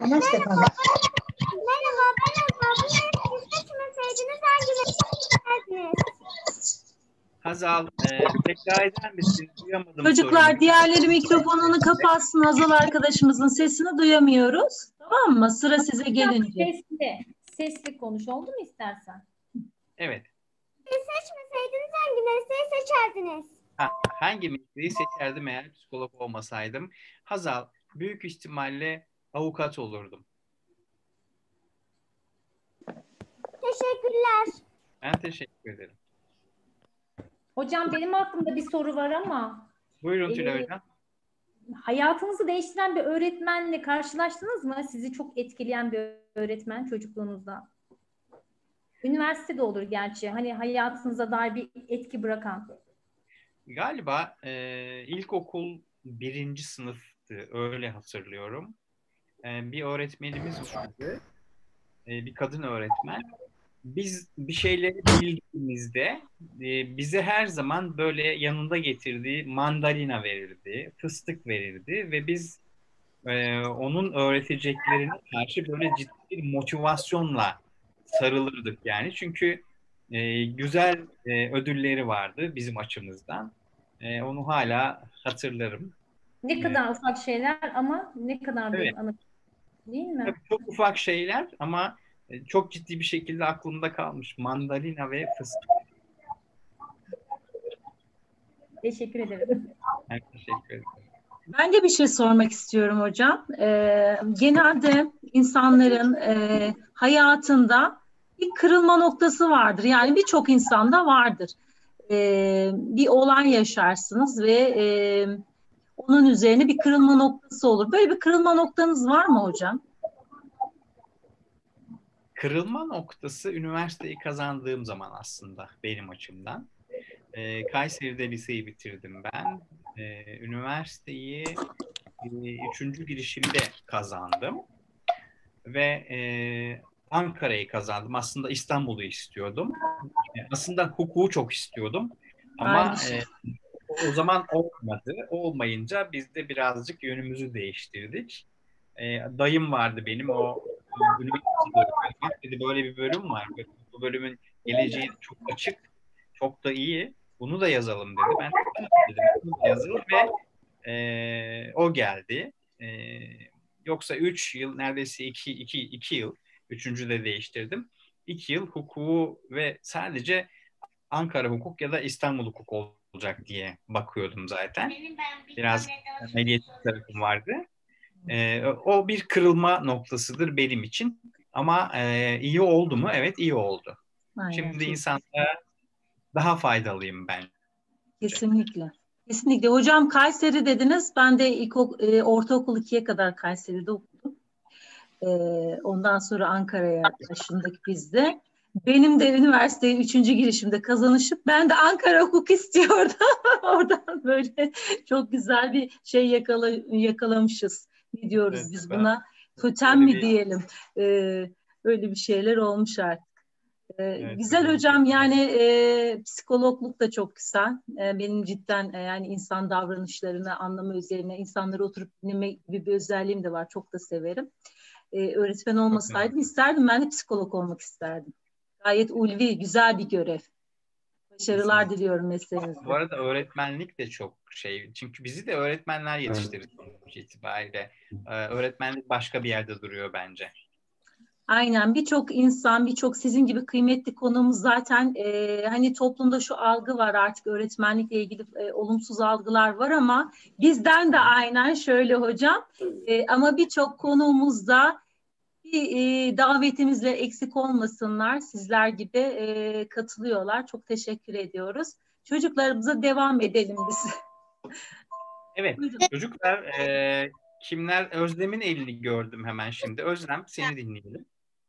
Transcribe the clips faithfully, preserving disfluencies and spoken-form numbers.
Merhaba, Merhaba, ben Hazal. Bunları siz seçmeseydiniz hangilerini seçerdiniz? Hazal, e, tekrar eder misin? Duyamadım Çocuklar sorunu. diğerleri mikrofonunu kapatsın. Hazal arkadaşımızın sesini duyamıyoruz. Tamam mı? Sıra size gelince. Sesli, sesli konuş oldu mu istersen? Evet. Siz seçmeseydiniz hangi mesleği seçerdiniz? Ha, hangi mesleği seçerdim eğer psikolog olmasaydım? Hazal, büyük ihtimalle avukat olurdum. Teşekkürler. Ben teşekkür ederim. Hocam benim aklımda bir soru var ama Buyurun Tülay Ee, Hocam. hayatınızı değiştiren bir öğretmenle karşılaştınız mı? Sizi çok etkileyen bir öğretmen çocukluğunuzda. Üniversitede olur gerçi. Hani hayatınıza dair bir etki bırakan. Galiba e, ilkokul birinci sınıftı, öyle hatırlıyorum. E, bir öğretmenimiz vardı. E, bir kadın öğretmen. Biz bir şeyleri bildiğimizde e, bize her zaman böyle yanında getirdiği mandalina verirdi, fıstık verirdi ve biz e, onun öğreteceklerine karşı böyle ciddi bir motivasyonla sarılırdık yani. Çünkü e, güzel e, ödülleri vardı bizim açımızdan. E, onu hala hatırlarım. Ne E, kadar ufak şeyler ama ne kadar evet, büyük anı, değil mi? tabii çok ufak şeyler ama e, çok ciddi bir şekilde aklımda kalmış. Mandalina ve fıstık. Teşekkür ederim. Ben teşekkür ederim. Ben de bir şey sormak istiyorum hocam. Ee, genelde insanların e, hayatında bir kırılma noktası vardır. Yani birçok insanda vardır. Ee, bir olay yaşarsınız ve e, onun üzerine bir kırılma noktası olur. Böyle bir kırılma noktanız var mı hocam? Kırılma noktası üniversiteyi kazandığım zaman aslında benim açımdan. E, Kayseri'de liseyi bitirdim ben. E, üniversiteyi e, üçüncü girişimde kazandım. Ve e, Ankara'yı kazandım. Aslında İstanbul'u istiyordum. E, aslında hukuku çok istiyordum. Aynı Ama şey. e, o zaman olmadı. Olmayınca biz de birazcık yönümüzü değiştirdik. E, dayım vardı benim, o e, üniversitede okuyor. Bak dedi, böyle bir bölüm var. Bu bölümün geleceği çok açık, çok da iyi. Bunu da yazalım dedi. Ben de dedim, bunu da yazalım ve e, o geldi. E, yoksa üç yıl, neredeyse iki, iki, iki yıl, üçüncü de değiştirdim. İki yıl hukuku ve sadece Ankara hukuk ya da İstanbul hukuk olacak diye bakıyordum zaten. Biraz ameliyatlı tarafım vardı. Ee, o bir kırılma noktasıdır benim için. Ama e, iyi oldu mu? Evet, iyi oldu. Aynen. Şimdi insanlara daha faydalıyım ben. Kesinlikle. Kesinlikle. Hocam Kayseri dediniz. Ben de ilk e, ortaokul ikiye kadar Kayseri'de okudum. E, ondan sonra Ankara'ya taşındık biz de. Benim de üniversiteye üçüncü girişimde kazanışıp ben de Ankara hukuk istiyordum. Oradan böyle çok güzel bir şey yakala, yakalamışız. Ne diyoruz Evet, biz ben buna? Totem böyle mi bir diyelim? E, öyle bir şeyler olmuş artık. Ee, evet, güzel böyle bir hocam, şey. yani e, psikologluk da çok güzel. E, benim cidden e, yani insan davranışlarını anlama üzerine insanları oturup dinleme gibi bir özelliğim de var. Çok da severim. E, öğretmen Çok önemli. olmasaydım isterdim, ben de psikolog olmak isterdim. Gayet ulvi, güzel bir görev. Başarılar Kesinlikle. diliyorum mesleğinizde. Bu arada öğretmenlik de çok şey. Çünkü bizi de öğretmenler yetiştirir sonuç itibariyle. Ee, öğretmenlik başka bir yerde duruyor bence. Aynen, birçok insan, birçok sizin gibi kıymetli konuğumuz zaten e, hani toplumda şu algı var artık, öğretmenlikle ilgili e, olumsuz algılar var ama bizden de aynen şöyle hocam, e, ama birçok konuğumuz da bir e, davetimizle eksik olmasınlar, sizler gibi e, katılıyorlar. Çok teşekkür ediyoruz. Çocuklarımıza devam edelim biz. Evet, Buyurun. çocuklar, e, kimler? Özlem'in elini gördüm hemen şimdi. Özlem, seni dinleyelim.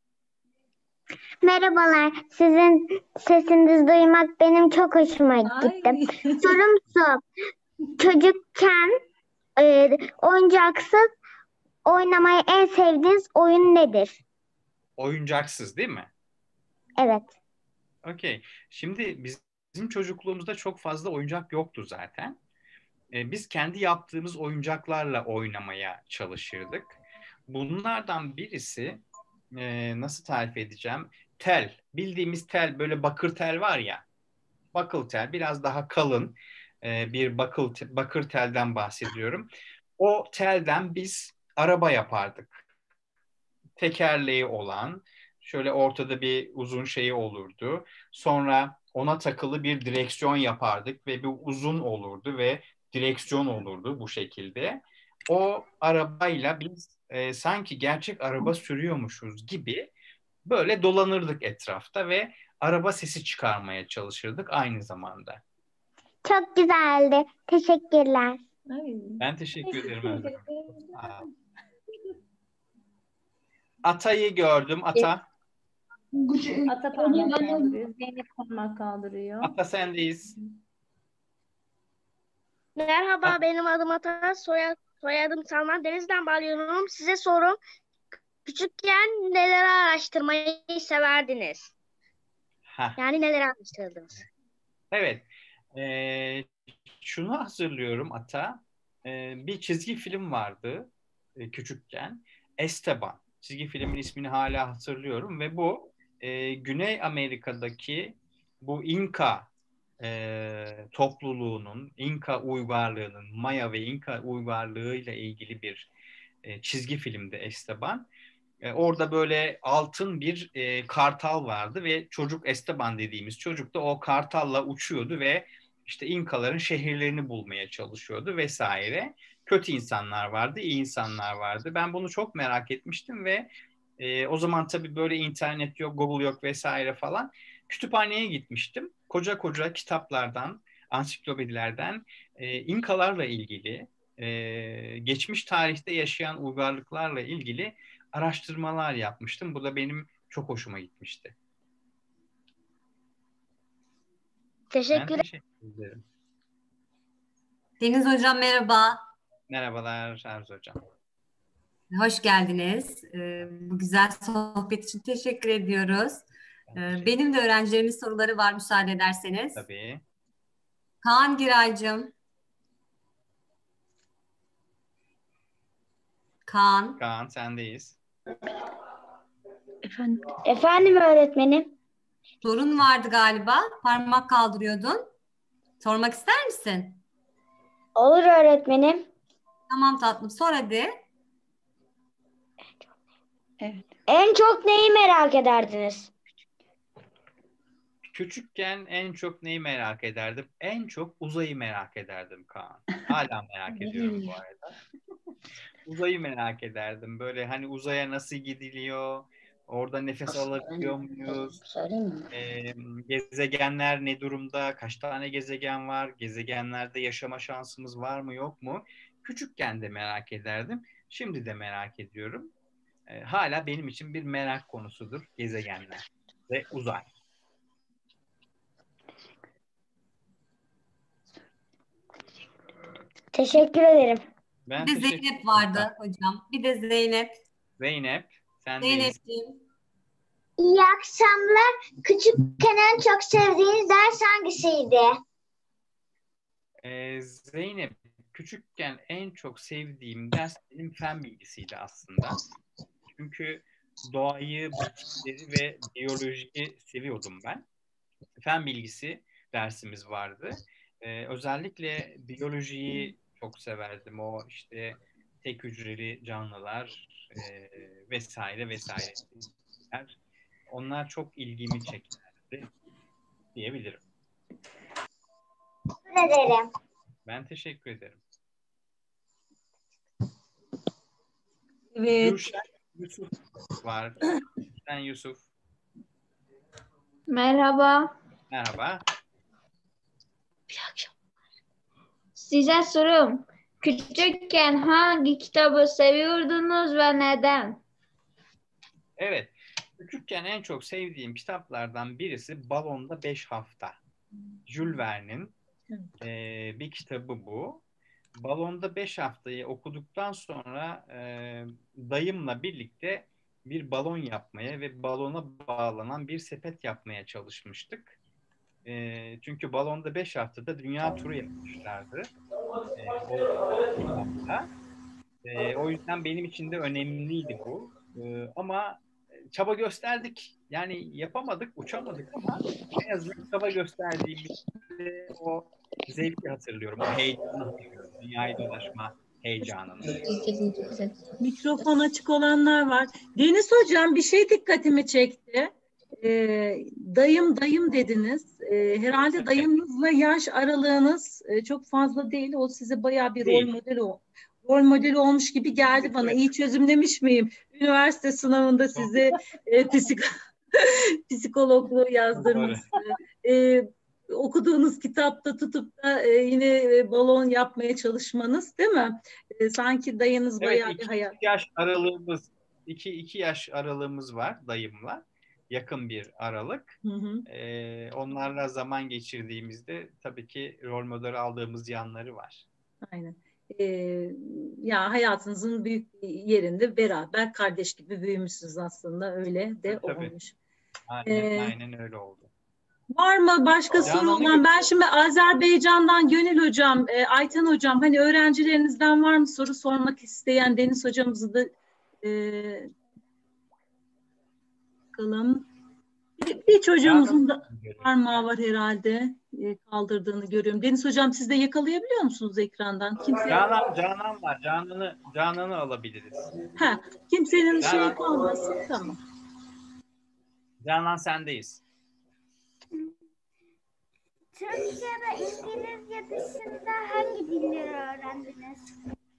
Merhabalar. Sizin sesinizi duymak benim çok hoşuma Ay. gitti. Sorum şu. Çocukken e, oyuncaksız oynamayı en sevdiğiniz oyun nedir? Oyuncaksız değil mi? Evet. Okey. Şimdi biz- bizim çocukluğumuzda çok fazla oyuncak yoktu zaten. E, biz kendi yaptığımız oyuncaklarla oynamaya çalışırdık. Bunlardan birisi e, nasıl tarif edeceğim? Tel. Bildiğimiz tel, böyle bakır tel var ya. Bakır tel biraz daha kalın e, bir bakır, bakır telden bahsediyorum. O telden biz araba yapardık. Tekerleği olan, şöyle ortada bir uzun şeyi olurdu. Sonra ona takılı bir direksiyon yapardık ve bir uzun olurdu ve direksiyon olurdu bu şekilde. O arabayla biz e, sanki gerçek araba sürüyormuşuz gibi böyle dolanırdık etrafta ve araba sesi çıkarmaya çalışırdık aynı zamanda. Çok güzeldi. Teşekkürler. Ay, Ben teşekkür ederim teşekkür Özlem. ederim. Aa. Atayı gördüm. Ata. Ata parmak kaldırıyor. Zeynep parmak kaldırıyor. Ata sendeyiz. Merhaba, benim adım Ata. Soyad, soyadım Salman. Deniz'den bağlıyorum. Size sorum. Küçükken neler araştırmayı severdiniz? Heh. Yani neler araştırdınız? Evet. Ee, şunu hatırlıyorum Ata. Ee, bir çizgi film vardı e, küçükken. Esteban. Çizgi filmin ismini hala hatırlıyorum ve bu e, Güney Amerika'daki bu İnka e, topluluğunun, İnka uygarlığının, Maya ve İnka uygarlığıyla ilgili bir e, çizgi filmdi Esteban. E, orada böyle altın bir e, kartal vardı ve çocuk Esteban dediğimiz çocuk da o kartalla uçuyordu ve işte İnkaların şehirlerini bulmaya çalışıyordu vesaire. Kötü insanlar vardı, iyi insanlar vardı. Ben bunu çok merak etmiştim ve e, o zaman tabii böyle internet yok, Google yok vesaire falan. Kütüphaneye gitmiştim. Koca koca kitaplardan, ansiklopedilerden e, İnkalarla ilgili, e, geçmiş tarihte yaşayan uygarlıklarla ilgili araştırmalar yapmıştım. Bu da benim çok hoşuma gitmişti. Ben Teşekkür teşekkür ederim. Deniz Hocam merhaba. Merhabalar Arzu Hocam. Hoş geldiniz. Ee, bu güzel sohbet için teşekkür ediyoruz. Ee, benim de öğrencilerimin soruları var müsaade ederseniz. Tabii. Kaan Giraycığım. Kaan. Kaan sendeyiz. Efendim, Efendim öğretmenim. Sorun vardı galiba. Parmak kaldırıyordun. Sormak ister misin? Olur öğretmenim. Tamam tatlım. Sor hadi. En çok neyi merak ederdiniz? Küçükken en çok neyi merak ederdim? En çok uzayı merak ederdim Kaan. Hala merak ediyorum bu arada. Uzayı merak ederdim. Böyle hani uzaya nasıl gidiliyor? Orada nefes alabiliyor muyuz? Söyleyeyim mi? Ee, gezegenler ne durumda? Kaç tane gezegen var? Gezegenlerde yaşama şansımız var mı yok mu? Küçükken de merak ederdim. Şimdi de merak ediyorum. Ee, hala benim için bir merak konusudur gezegenler ve uzay. Teşekkür ederim. Ben Bir de teşekkür Zeynep ederim. vardı hocam. Bir de Zeynep. Zeynep, sendeyiz. Zeynepciğim. İyi akşamlar. Küçükken en çok sevdiğiniz ders hangisiydi? Ee, Zeynep, küçükken en çok sevdiğim ders benim fen bilgisiydi aslında. Çünkü doğayı, bitkileri ve biyolojiyi seviyordum ben. Fen bilgisi dersimiz vardı. Ee, özellikle biyolojiyi çok severdim. O işte tek hücreli canlılar e, vesaire vesaire. Onlar çok ilgimi çekerdi diyebilirim. Teşekkür ederim. Ben teşekkür ederim. Evet. Gülşen Yusuf var. Gülşen Yusuf. Merhaba. Merhaba. Size sorum. Küçükken hangi kitabı seviyordunuz ve neden? Evet. Küçükken en çok sevdiğim kitaplardan birisi Balonda Beş Hafta. Jules Verne'in e, bir kitabı bu. Balonda Beş Haftayı okuduktan sonra e, dayımla birlikte bir balon yapmaya ve balona bağlanan bir sepet yapmaya çalışmıştık. E, çünkü Balonda Beş Haftada dünya turu yapmışlardı. E, o hafta. E, o yüzden benim için de önemliydi bu. E, ama çaba gösterdik. Yani yapamadık, uçamadık ama en azından çaba gösterdiğimizde o zevki hatırlıyorum. O heyecanı hatırlıyorum. Dünyayı dolaşma heyecanını. Mikrofon açık olanlar var. Deniz Hocam bir şey dikkatimi çekti. Ee, dayım dayım dediniz. Ee, herhalde dayınızla yaş aralığınız e, çok fazla değil. O size bayağı bir Değil. rol model o. Rol modeli olmuş gibi geldi bana. İyi çözümlemiş miyim? Üniversite sınavında sizi e, psik psikologluğu yazdırması. E, okuduğunuz kitapta tutup da e, yine e, balon yapmaya çalışmanız, değil mi? E, sanki dayınız Evet, bayağı iki, bir hayat. iki yaş aralığımız, iki, iki yaş aralığımız var dayımla. Yakın bir aralık. Hı hı. Ee, onlarla zaman geçirdiğimizde tabii ki rol model aldığımız yanları var. Aynen. E, ya hayatınızın büyük bir yerinde beraber kardeş gibi büyümüşsünüz aslında, öyle de Tabii. olmuş. Aynen, E, aynen öyle oldu. Var mı başka Canan soru ne olan? Ben şimdi Azerbaycan'dan Gönül Hocam, e, Ayten Hocam, hani öğrencilerinizden var mı soru sormak isteyen? Deniz Hocamızı da e, bakalım. Bir, bir çocuğumuzun da parmağı var herhalde. E, kaldırdığını görüyorum. Deniz Hocam, siz de yakalayabiliyor musunuz ekrandan? Kimse... Canan, Canan var. Canan'ı Canan'ı alabiliriz. Ha, kimsenin Canan. şeyi kalmasın. Tamam. Canan sendeyiz. Türkçe ve İngilizce dışında hangi dilleri öğrendiniz?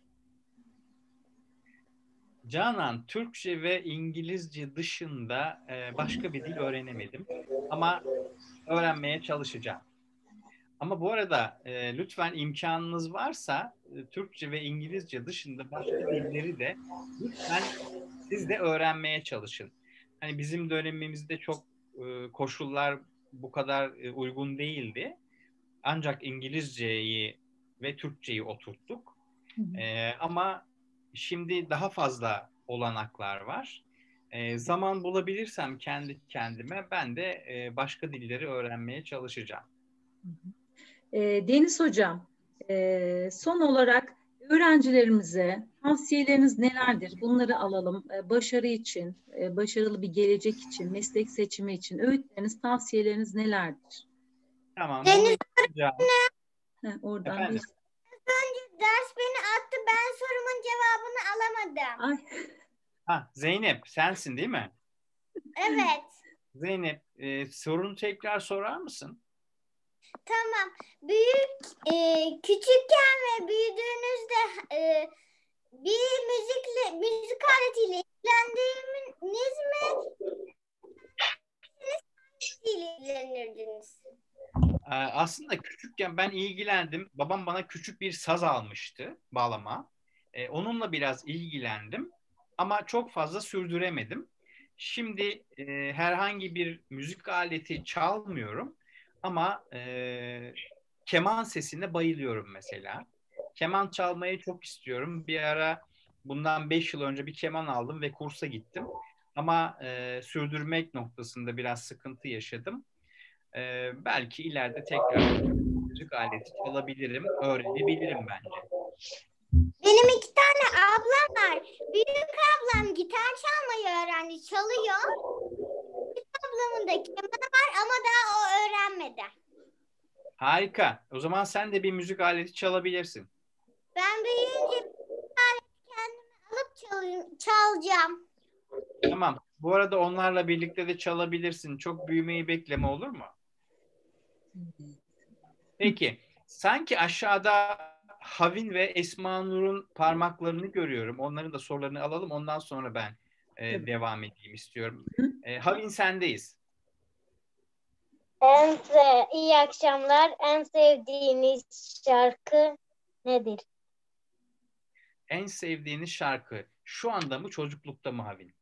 Canan, Türkçe ve İngilizce dışında e, başka bir dil öğrenemedim. Ama öğrenmeye çalışacağım. Ama bu arada e, lütfen imkanınız varsa e, Türkçe ve İngilizce dışında başka dilleri de lütfen siz de öğrenmeye çalışın. Hani bizim dönemimizde çok e, koşullar bu kadar e, uygun değildi. Ancak İngilizceyi ve Türkçeyi oturttuk. E, ama şimdi daha fazla olanaklar var. E, zaman bulabilirsem kendi kendime ben de e, başka dilleri öğrenmeye çalışacağım. E, Deniz Hocam, e, son olarak öğrencilerimize tavsiyeleriniz nelerdir? Bunları alalım. E, başarı için, e, başarılı bir gelecek için, meslek seçimi için öğütleriniz, tavsiyeleriniz nelerdir? Tamam. Deniz Bunu yapacağım. Heh, oradan Efendim? bir... önce ders beni attı. Ben sorumun cevabını alamadım. Ay, Ha, Zeynep sensin değil mi? Evet. Zeynep e, sorunu tekrar sorar mısın? Tamam. Büyük, e, küçükken ve büyüdüğünüzde e, bir müzikle, müzik aletiyle ilgilendiniz mi? Hangisiyle ilgilenirdiniz? E, aslında küçükken ben ilgilendim. Babam bana küçük bir saz almıştı bağlama. E, onunla biraz ilgilendim. Ama çok fazla sürdüremedim. Şimdi e, herhangi bir müzik aleti çalmıyorum. Ama e, keman sesine bayılıyorum mesela. Keman çalmayı çok istiyorum. Bir ara bundan beş yıl önce bir keman aldım ve kursa gittim. Ama e, sürdürmek noktasında biraz sıkıntı yaşadım. E, belki ileride tekrar müzik aleti çalabilirim, öğrenebilirim bence. Benim iki tane ablam var. Büyük ablam gitar çalmayı öğrendi, çalıyor. Küçük ablamın da kemanı var ama daha o öğrenmedi. Harika. O zaman sen de bir müzik aleti çalabilirsin. Ben büyüyünce bir alet kendime alıp çal- çalacağım. Tamam. Bu arada onlarla birlikte de çalabilirsin. Çok büyümeyi bekleme, olur mu? Peki. Sanki aşağıda Havin ve Esma Nur'un parmaklarını görüyorum. Onların da sorularını alalım. Ondan sonra ben e, devam edeyim istiyorum. E, Havin sendeyiz. En se- iyi akşamlar. En sevdiğiniz şarkı nedir? En sevdiğiniz şarkı şu anda mı, çocuklukta mı Havin?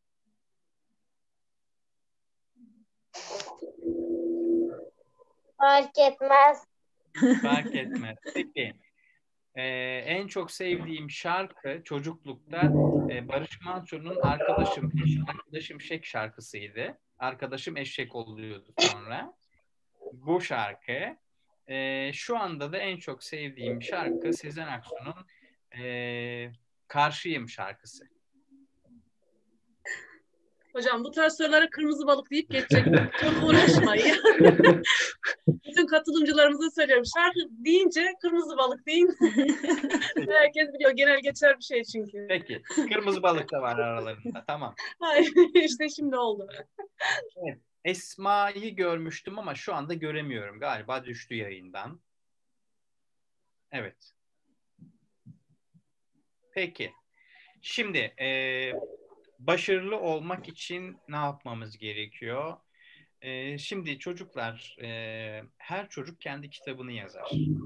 Fark etmez. Fark etmez. Peki. Ee, en çok sevdiğim şarkı çocuklukta e, Barış Manço'nun Arkadaşım Arkadaşım Şek şarkısıydı. Arkadaşım eşek oluyordu sonra. Bu şarkı. Ee, şu anda da en çok sevdiğim şarkı Sezen Aksu'nun e, karşıyım şarkısı. Hocam bu tarz sorulara kırmızı balık deyip geçecek. Çok uğraşmayın. Bütün katılımcılarımıza söylüyorum. Şarkı deyince kırmızı balık deyin. Herkes biliyor. Genel geçer bir şey çünkü. Peki. Kırmızı balık da var aralarında. Tamam. Hayır, işte şimdi oldu. Evet. Esma'yı görmüştüm ama şu anda göremiyorum. Galiba düştü yayından. Evet. Peki. Şimdi e, başarılı olmak için ne yapmamız gerekiyor? E, şimdi çocuklar, e, her çocuk kendi kitabını yazar.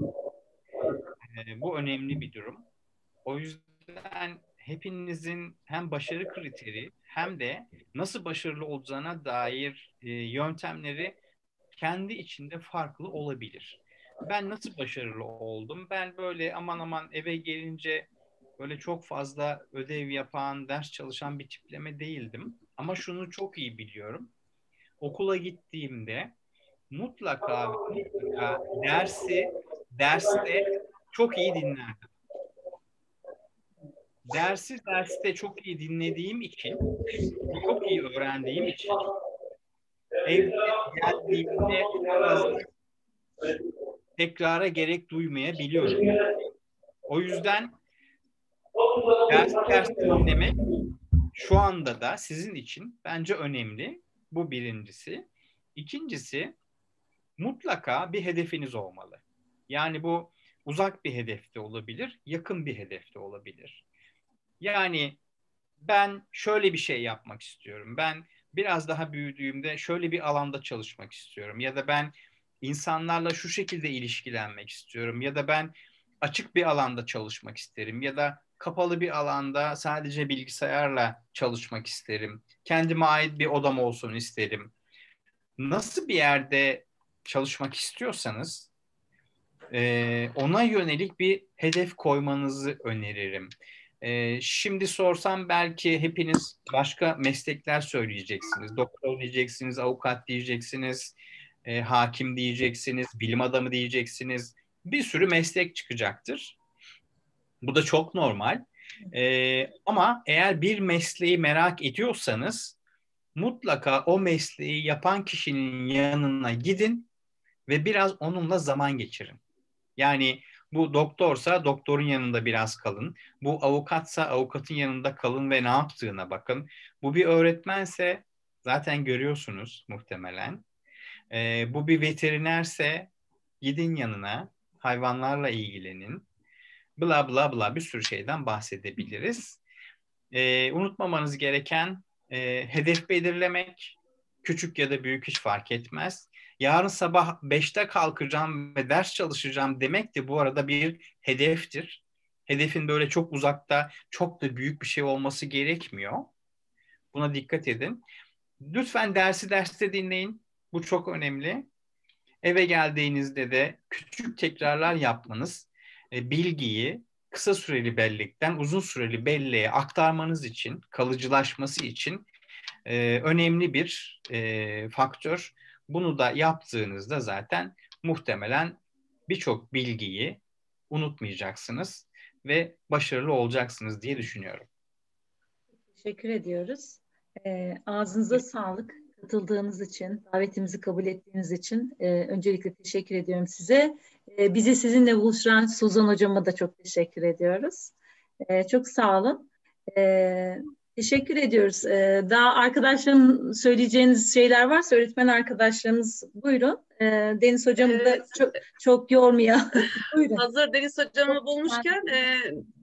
E, bu önemli bir durum. O yüzden hepinizin hem başarı kriteri hem de nasıl başarılı olacağına dair e, yöntemleri kendi içinde farklı olabilir. Ben nasıl başarılı oldum? Ben böyle aman aman eve gelince böyle çok fazla ödev yapan, ders çalışan bir tipleme değildim. Ama şunu çok iyi biliyorum. Okula gittiğimde mutlaka, mutlaka dersi derste çok iyi dinlerdim. Dersi derste çok iyi dinlediğim için, çok iyi öğrendiğim için evde geldiğimde fazla tekrara gerek duymayabiliyorum. O yüzden ders ders dinlemek şu anda da sizin için bence önemli. Bu birincisi. İkincisi, mutlaka bir hedefiniz olmalı. Yani bu uzak bir hedef de olabilir, yakın bir hedef de olabilir. Yani ben şöyle bir şey yapmak istiyorum. Ben biraz daha büyüdüğümde şöyle bir alanda çalışmak istiyorum. Ya da ben insanlarla şu şekilde ilişkilenmek istiyorum. Ya da ben açık bir alanda çalışmak isterim. Ya da kapalı bir alanda sadece bilgisayarla çalışmak isterim. Kendime ait bir odam olsun isterim. Nasıl bir yerde çalışmak istiyorsanız ona yönelik bir hedef koymanızı öneririm. Ee, şimdi sorsam belki hepiniz başka meslekler söyleyeceksiniz. Doktor diyeceksiniz, avukat diyeceksiniz, e, hakim diyeceksiniz, bilim adamı diyeceksiniz. Bir sürü meslek çıkacaktır. Bu da çok normal. Ee, ama eğer bir mesleği merak ediyorsanız mutlaka o mesleği yapan kişinin yanına gidin ve biraz onunla zaman geçirin. Yani bu doktorsa doktorun yanında biraz kalın. Bu avukatsa avukatın yanında kalın ve ne yaptığına bakın. Bu bir öğretmense zaten görüyorsunuz muhtemelen. Ee, bu bir veterinerse gidin yanına, hayvanlarla ilgilenin. Bla bla bla bir sürü şeyden bahsedebiliriz. Ee, unutmamanız gereken e, hedef belirlemek, küçük ya da büyük hiç fark etmez. Yarın sabah beşte kalkacağım ve ders çalışacağım demek de bu arada bir hedeftir. Hedefin böyle çok uzakta, çok da büyük bir şey olması gerekmiyor. Buna dikkat edin. Lütfen dersi derste dinleyin. Bu çok önemli. Eve geldiğinizde de küçük tekrarlar yapmanız, e, bilgiyi kısa süreli bellekten uzun süreli belleğe aktarmanız için, kalıcılaşması için e, önemli bir e, faktör. Bunu da yaptığınızda zaten muhtemelen birçok bilgiyi unutmayacaksınız ve başarılı olacaksınız diye düşünüyorum. Teşekkür ediyoruz. E, ağzınıza sağlık. Katıldığınız için, davetimizi kabul ettiğiniz için e, öncelikle teşekkür ediyorum size. E, bizi sizinle buluşturan Suzan Hocama da çok teşekkür ediyoruz. E, çok sağ olun. E, teşekkür ediyoruz. E, daha arkadaşların söyleyeceğiniz şeyler varsa öğretmen arkadaşlarımız buyurun. E, Deniz Hocamı da Evet. çok, çok yormayalım. Buyurun. Hazır Deniz Hocam'ı bulmuşken e,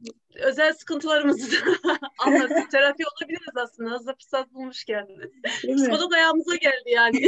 özel sıkıntılarımızı da anlatıp terapi olabiliriz aslında. Hazır fırsat bulmuşken. Psikolog ayağımıza geldi yani.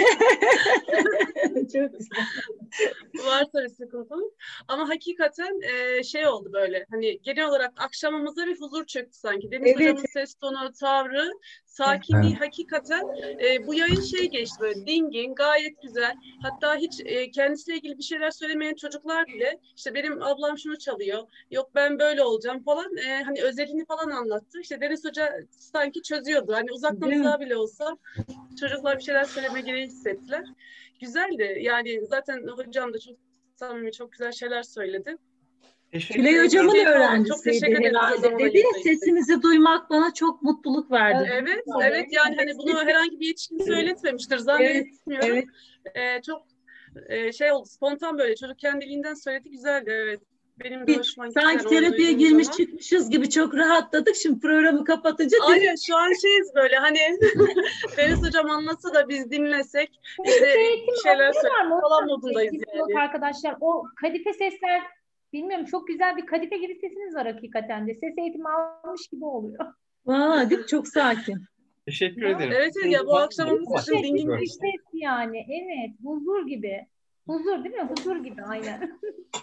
Çok güzel. Var tabii sıkıntımız. Ama hakikaten e, şey oldu böyle. Hani genel olarak akşamımıza bir huzur çöktü sanki. Deniz Evet. Hocam'ın ses tonu, tavrı, sakinliği Evet. hakikaten e, bu yayın şey geçti böyle dingin, gayet güzel. Hatta hiç e, kendisiyle ilgili bir şeyler söylemeyen çocuklar bile işte benim ablam şunu çalıyor, yok ben böyle olacağım falan e, hani özelini falan anlattı. İşte Deniz Hoca sanki çözüyordu. Hani uzaktan Değil mi? uzağa bile olsa çocuklar bir şeyler söyleme gereği hissettiler. Güzeldi. Yani zaten hocam da çok samimi, çok güzel şeyler söyledi. Teşekkür Tülay ederim. hocamın Çok öğrencisiydi teşekkür ederim. herhalde. Zamanla Dedi ya, yanınızdayız. sesinizi duymak bana çok mutluluk verdi. Evet, evet yani hani bunu herhangi bir yetişkin söyletmemiştir zannetmiyorum. Evet. Ee, çok e, şey oldu, spontan böyle çocuk kendiliğinden söyledi, güzeldi evet. Benim de hoşuma gitti. Sanki yani onu terapiye duyduğum girmiş zaman. çıkmışız gibi çok rahatladık. Şimdi programı kapatınca Aynen şu an şeyiz böyle hani Deniz hocam anlatsa da biz dinlesek işte bir şeyler söyle falan modundayız yani. Yok arkadaşlar, o kadife sesler, bilmiyorum, çok güzel bir kadife gibi sesiniz var hakikaten de. Ses eğitimi almış gibi oluyor. Valla değil mi? Çok sakin. Teşekkür Ya, ederim. Evet evet ya bu akşamımız Ama için çok dingin güzel. Bir ses yani. Evet. Huzur gibi. Huzur değil mi? Huzur gibi aynen.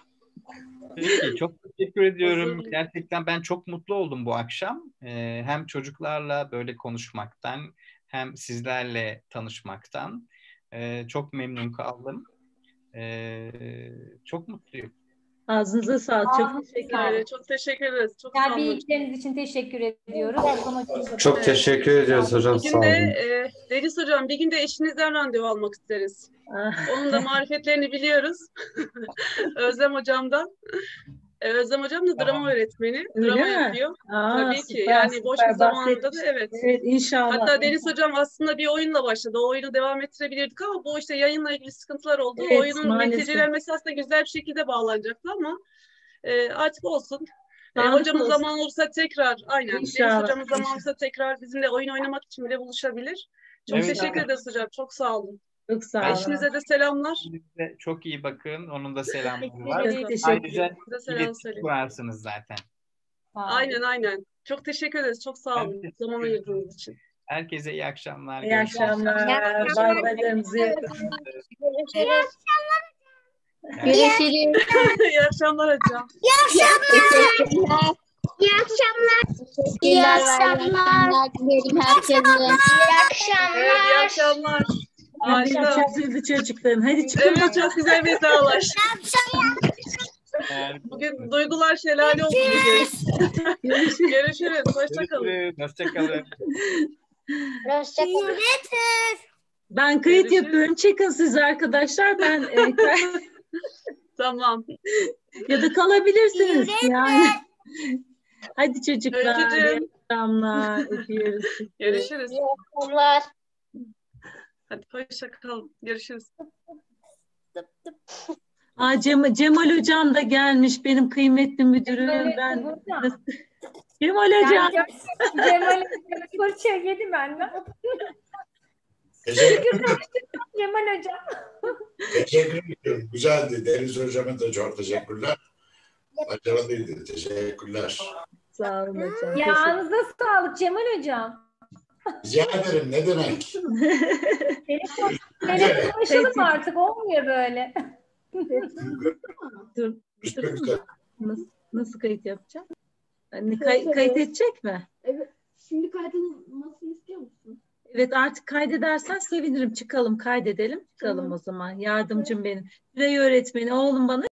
Peki, çok teşekkür ediyorum. Hazır. Gerçekten ben çok mutlu oldum bu akşam. Ee, hem çocuklarla böyle konuşmaktan, hem sizlerle tanışmaktan. Ee, çok memnun kaldım. Ee, çok mutluyum. Ağzınıza sağlık. Çok Ağzınıza teşekkür sağlık. ederim. Evet, çok teşekkür ederiz. Çok sağ Yani olun. bilgileriniz için teşekkür ediyoruz. Hasan hocamıza da- Çok Evet. teşekkür ediyoruz hocam. Bir Sağ gün de olun. e, Deniz hocam bir gün de eşinizden randevu almak isteriz. Ah, Onun da marifetlerini biliyoruz. Özlem hocamdan. Ee, Özlem hocam da drama öğretmeni. Öyle Drama mi? yapıyor. aa, Tabii ki. süper, Yani boş süper bir zamanında da bahsetmiş. evet. Evet, inşallah. Hatta Deniz hocam aslında bir oyunla başladı. O oyunu devam ettirebilirdik ama bu işte yayınla ilgili sıkıntılar oldu. Evet, O oyunun maalesef. neticelenmesi aslında güzel bir şekilde bağlanacaktı ama e, artık olsun. E, Sağlık hocamız olsun. zaman olursa tekrar aynen. İnşallah, Deniz hocamız zaman inşallah. olursa tekrar bizimle oyun oynamak için bile buluşabilir. Çok Evet, teşekkür evet. ederiz hocam. Çok sağ olun. Çok sağ Ben olun. Eşinize de selamlar. Size çok iyi bakın. Onun da selamları Çok var. teşekkür Ayrıca ederim. Size selam iletişim söyleyin. kurarsınız zaten. Sağ olun. Aynen aynen. Çok teşekkür ederiz. Çok sağ Ben olun. teşekkür Zaman ederim. ayırdığınız için. Herkese iyi akşamlar. İyi Görüşürüz. akşamlar. Bay baylarınızı yapın. Görüşürüz. Evet. Görüşürüz. İyi akşamlar hocam. Teşekkürler. İyi akşamlar. İyi akşamlar. Dilerim herkese. İyi Evet, iyi akşamlar. akşamlar. Harika. Harika. Çok üzüldü çocukların. Hadi çıkın Evet, bakalım. çok güzel bir dağlaş. Yani, Bugün duygular şelale oldu bugün. Görüşürüz. Görüşürüz. Hoşçakalın. görüşürüz. Hoşçakalın. Hoşçakalın. Ben kayıt Görüşürüz. yapıyorum. Çekin siz arkadaşlar. Ben e, kay- Tamam. ya da kalabilirsiniz yani. Hadi çocuklar. İyi Öpücüğüm. akşamlar. Öpüyoruz. Görüşürüz. İyi akşamlar. Hadi hoşçakalın. Görüşürüz. Aa, Cem, Cemal Hocam da gelmiş. Benim kıymetli müdürüm. Cemal Ben Hocam. Cemal Hocam. Yani Cemal fırça yedi benden. Teşekkür, Cemal Hocam. teşekkür ediyorum. Güzeldi. Deniz Hocam'a da çok teşekkürler. Başarılıydı. Teşekkürler. Sağ olun hocam. Teşekkür- Yağınıza sağlık Cemal Hocam. Rica ederim. Ne demek? Telefon konuşalım artık, olmuyor böyle. Dur, Görüşmek dur. üzere. Nasıl, nasıl kayıt yapacağım? Hani kay- kayıt edecek mi? Şimdi kaydedilmesini istiyor musun? Evet, artık kaydedersen sevinirim. Çıkalım, kaydedelim. Çıkalım o zaman. Yardımcım benim. Tülay öğretmeni, oğlum bana